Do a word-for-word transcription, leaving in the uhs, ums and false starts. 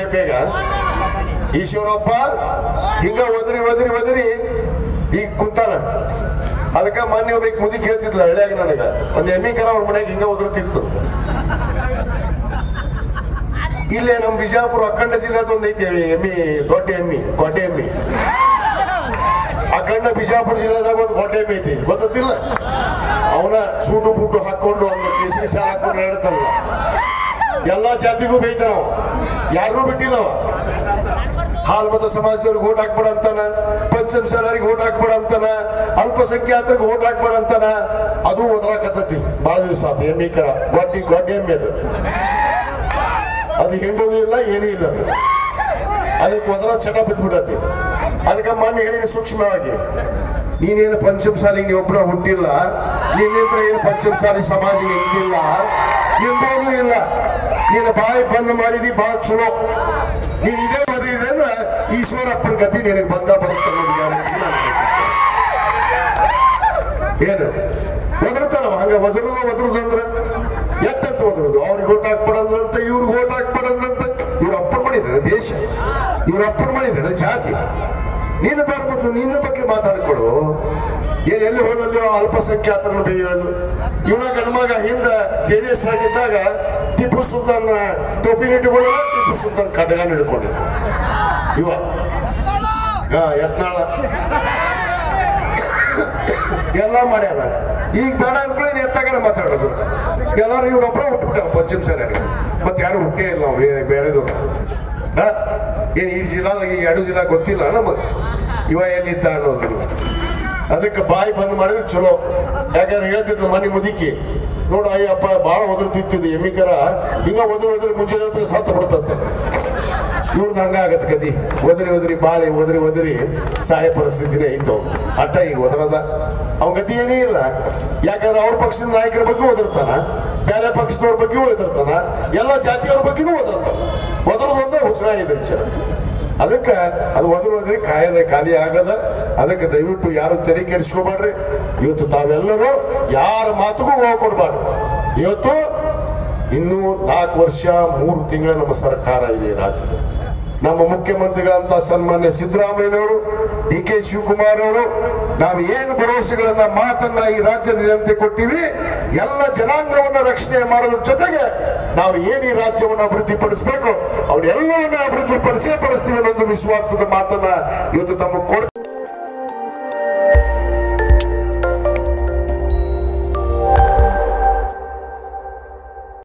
ಬಿಜೆಪಿಯಾಗ ಈಶ್ವರಪ್ಪ ಹಿಂಗ ಒದರಿ ಒದರಿ ಒದರಿ ಈಗ ಕುಂತಾನ. ಅದಕ್ಕ ಮಾನ್ಯ ಒಬ್ಬ ಮುದಿಕ್ ಹೇಳ್ತಿದ್ಲ ಹಳ್ಳಿಯಾಗ ನನಗ ಒಂದ್ ಎಮ್ಮಿ ಕರ ಅವ್ರ ಮನೆಗೆ ಹಿಂಗ ಉದುರ್ತಿತ್ತು. ಇಲ್ಲೇ ನಮ್ ಬಿಜಾಪುರ ಅಖಂಡ ಜಿಲ್ಲೆದ ಒಂದ್ ಐತಿ ಎಮ್ಮಿ, ದೊಡ್ಡ ಎಮ್ಮಿ, ಗೊಡ್ಡೆ ಎಮ್ಮಿ. ಅಖಂಡ ಬಿಜಾಪುರ ಜಿಲ್ಲೆದಾಗ ಒಂದು ಗೊಡ್ಡೆ ಎಮ್ಮಿ ಐತಿ, ಗೊತ್ತಿಲ್ಲ. ಅವನ ಸೂಟು ಬೂಟು ಹಾಕೊಂಡು ಒಂದು ಕೇಸರಿ ಶಾಲ ಹಾಕೊಂಡು ಹೇಳ್ತಾನ. ಎಲ್ಲಾ ಜಾತಿಗೂ ಬೈತಾನ, ಯಾರನ್ನೂ ಬಿಟ್ಟಿಲ್ಲವ. ಹಾಲ್ ಮತ ಸಮಾಜದವ್ರಿಗೆ ಓಟ್ ಹಾಕ್ಬೇಡ ಅಂತಾನ, ಪಂಚಮಸಾಲರಿಗೆ ಓಟ್ ಹಾಕ್ಬೇಡ ಅಂತಾನ, ಅಲ್ಪಸಂಖ್ಯಾತರಿಗೆ ಓಟ್ ಹಾಕ್ಬೇಡ ಅಂತಾನ. ಅದು ಓದ್ರಾಕತ್ತತಿ ಬಹಳ ದಿವಸ ಆತ. ಎಮ್ಮಿ ಕರ ಗೊಡ್ಡಿ ಗೊಡ್ಡೆ ಎಮ್ಮೆ ಅದು, ಅದು ಹಿಂಡೋದು ಇಲ್ಲ, ಏನೂ ಇಲ್ಲ. ಅದು ಅದಕ್ಕೆ ಒಂದರ ಚಟ ಬಿದ್ದ್ಬಿಡತಿ. ಅದಕ್ಕೆ ಮಣ್ಣು ಹೇಳಿ ಸೂಕ್ಷ್ಮವಾಗಿ, ನೀನೇನು ಪಂಚಮಸಾಲಿಗೆ ನೀ ಒಬ್ಬರ ಹುಟ್ಟಿಲ್ಲ, ನಿನ್ನಿಂತ್ರ ಏನು ಪಂಚಮಸಾಲಿ ಸಮಾಜ ನಿಂತಿಲ್ಲ, ನಿಂದೋನು ಇಲ್ಲ. ನೀನು ಬಾಯಿ ಬಂದ್ ಮಾಡಿದಿ ಬಹಳ ಚಲೋ. ನೀನ್ ಇದೇ ಮದುವೆ ಅಂದ್ರೆ ಈಶ್ವರಪ್ಪನ ಗತಿ ನಿನಗೆ ಬಂದ ಬರುತ್ತೆ ಅನ್ನೋದು ಗ್ಯಾರಂಟಿ. ಏನು ಒದರ್ತಾನವ ಹಂಗ ಒದರುದ ಒದರುದಂದ್ರ ಎತ್ತಂತ ಒದರುದು. ಅವ್ರಿಗೆ ಓಟ್ ಹಾಕ್ಬಿಡಂದ್ರಂತ, ಇವ್ರಿಗೆ ಓಟ್ ಹಾಕ್ಬಿಡಂದ್ರಂತ. ಇವ್ರ ಅಪ್ಪನ ಮಾಡಿದ್ರೆ ದೇಶ, ಇವ್ರ ಅಪ್ಪನ ಮಾಡಿದ್ರೆ ಜಾತಿ. ನೀನು ಬರ್ಬೋದು, ನಿನ್ನ ಬಗ್ಗೆ ಮಾತಾಡ್ಕೊಡು. ಏನ್ ಎಲ್ಲಿ ಹೋದಲ್ಲೋ ಅಲ್ಪಸಂಖ್ಯಾತರನ್ನು ಬೇಯೋದು. ಇವನ ಗಣಮಗ ಹಿಂದ ಜೆ ಡಿ ಎಸ್ ಆಗಿದ್ದಾಗ ಟಿಪ್ಪು ಸುಲ್ತಾನ್ ಟೋಪಿ ಇಟ್ಕೊಳ್ಳ, ಟಿಪ್ಪು ಸುಲ್ತಾನ್ ಖಡ್ಗ ಹಿಡ್ಕೊಂಡಿದ್ದ ಇವ. ಹಾ ಯತ್ನಾಳ ಎಲ್ಲ ಮಾಡ್ಯಾರ. ಈಗ ಬೇಡ ಅನ್ಕೊಳ್ಳಿ ಎತ್ತಾಗಾರ ಮಾತಾಡೋದು. ಎಲ್ಲಾರು ಇವ್ರೊಬ್ಬರ ಹುಟ್ಬಿಟ್ಟಾರ ಪಂಚಮಸಾಲಿಯರಿಗೆ, ಮತ್ತೆ ಯಾರು ಹುಟ್ಟೇ ಇಲ್ಲ ನಾವು ಬೇರೆದವ್ರು. ಹ ಏನ್ ಈ ಜಿಲ್ಲಾದಾಗ ಈ ಎರಡು ಜಿಲ್ಲಾ ಗೊತ್ತಿಲ್ಲ ನಮಗ ಇವ ಎಲ್ಲಿದ್ದ ಅನ್ನೋದು. ಅದಕ್ಕೆ ಬಾಯಿ ಬಂದ್ ಮಾಡಿದ್ರೆ ಚಲೋ. ಯಾಕಂದ್ರೆ ಹೇಳ್ತಿದ್ರು ಮನೆ ಮುದುಕಿ, ನೋಡು ಅಯ್ಯಪ್ಪ ಬಾಳ ಒದರ್ತಿತ್ತು ಎಮ್ಮಿಕರ, ಹಿಂಗ ಒದರಿ ಒದರಿ ಮುಂಚೆ ಸತ್ತು ಬಿಡ್ತಂತ. ಇವ್ರದ್ದು ಹಂಗ ಆಗತ್ತೆ ಗತಿ. ಒದರಿ ಒದರಿ ಬಾಳಿ ಒದರಿ ಒದರಿ ಸಾಯ ಪರಿಸ್ಥಿತಿನೇ ಐತವ್. ಅಟ್ಟ ಈಗ ಒದರದ ಅವ್ ಗತಿ ಏನೇ ಇಲ್ಲ. ಯಾಕಂದ್ರೆ ಅವ್ರ ಪಕ್ಷದ ನಾಯಕರ ಬಗ್ಗೆ ಒದರ್ತಾನ, ಬೇರೆ ಪಕ್ಷದವ್ರ ಬಗ್ಗೆ ಒದರ್ತಾನ, ಎಲ್ಲ ಜಾತಿಯವ್ರ ಬಗ್ಗೆನೂ ಒದರ್ತಾನ. ಒದರದೊಂದ ಹುಚ್ಚನಾಗಿದೆ ವಿಚಾರ. ಅದಕ್ಕೆ ಅದು ಒದರು ಒದರಿ ಕಾಯದ ಖಾಲಿ ಆಗದ. ಅದಕ್ಕೆ ದಯವಿಟ್ಟು ಯಾರು ತಲೆ ಕೆಡಿಸ್ಕೋಬೇಡ್ರಿ. ಇವತ್ತು ತಾವೆಲ್ಲರೂ ಯಾರ ಮಾತುಗೂ ಹೋಗಿ ಕೊಡ್ಬಾರ್ದು. ಇವತ್ತು ಇನ್ನೂ ನಾಲ್ಕು ವರ್ಷ ಮೂರು ತಿಂಗಳ ನಮ್ಮ ಸರ್ಕಾರ ಇದೆ ರಾಜ್ಯದ. ನಮ್ಮ ಮುಖ್ಯಮಂತ್ರಿಗಳಂತ ಸನ್ಮಾನ್ಯ ಸಿದ್ದರಾಮಯ್ಯನವರು, ಡಿ ಕೆ ಶಿವಕುಮಾರ್ ಅವರು, ನಾವು ಏನು ಭರವಸೆಗಳನ್ನ ಮಾತನ್ನ ಈ ರಾಜ್ಯದ ಜನತೆ ಕೊಟ್ಟಿವಿ, ಎಲ್ಲ ಜನಾಂಗವನ್ನ ರಕ್ಷಣೆ ಮಾಡೋದ್ರ ಜೊತೆಗೆ ನಾವು ಏನು ಈ ರಾಜ್ಯವನ್ನು ಅಭಿವೃದ್ಧಿ ಪಡಿಸಬೇಕು, ಅವ್ರೆಲ್ಲವನ್ನ ಅಭಿವೃದ್ಧಿ ಪಡಿಸೇ ಪಡಿಸ್ತೀವಿ ಅನ್ನೋದು ವಿಶ್ವಾಸದ ಮಾತನ್ನ ಇವತ್ತು ತಮ್ಮ ಕೊಡ